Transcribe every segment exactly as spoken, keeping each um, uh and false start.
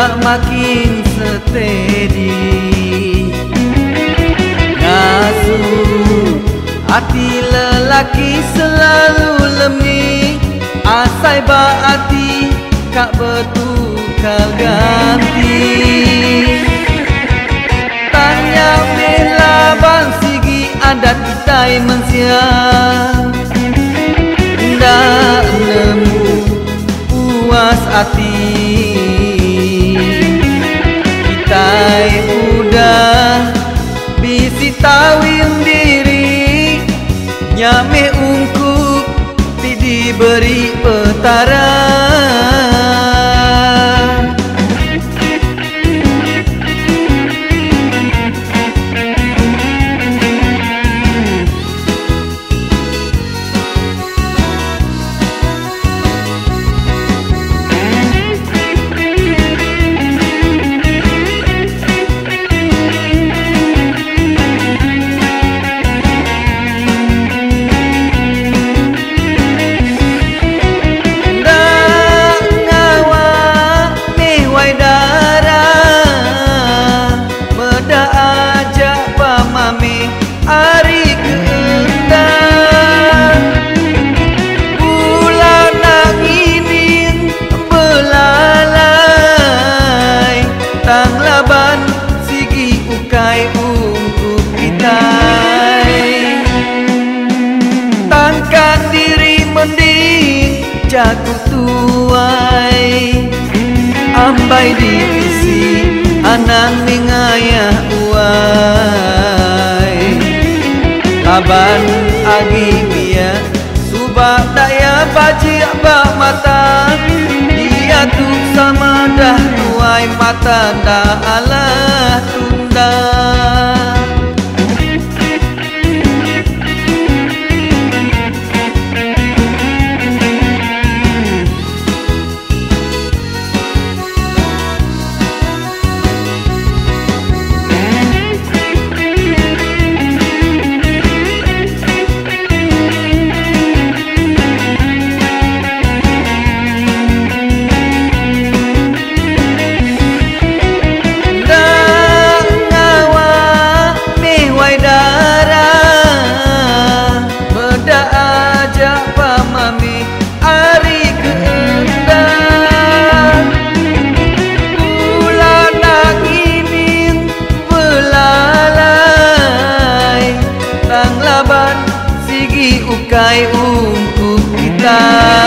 makin steady. Ngasuh hati lelaki selalu lemi, asai baati kak bertukar ganti. Tanya melaban sigi adat kita mensiang, ndak nemu puas hati. Kita udah bisi tawin diri, nyame ungkup ti diberi petara. Jago tuai ambai divisi anang mengayah uai. Laban agi mia subak daya baji abak mata, dia tu sama dah tuai mata dah alah tunda. Ukai untuk kita,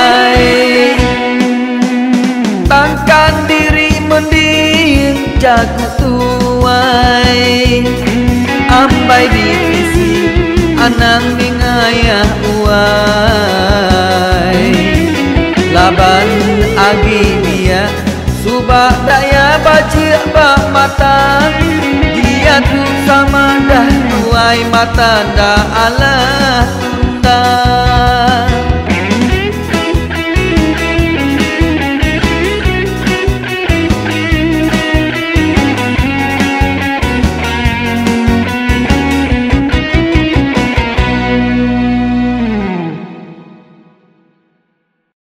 tangkan diri mending jago tuai ambai divisi anang mengayah uai. Laban agi dia subak daya baji abak mata, dia tu sama dah tuai mata dah alah tunda.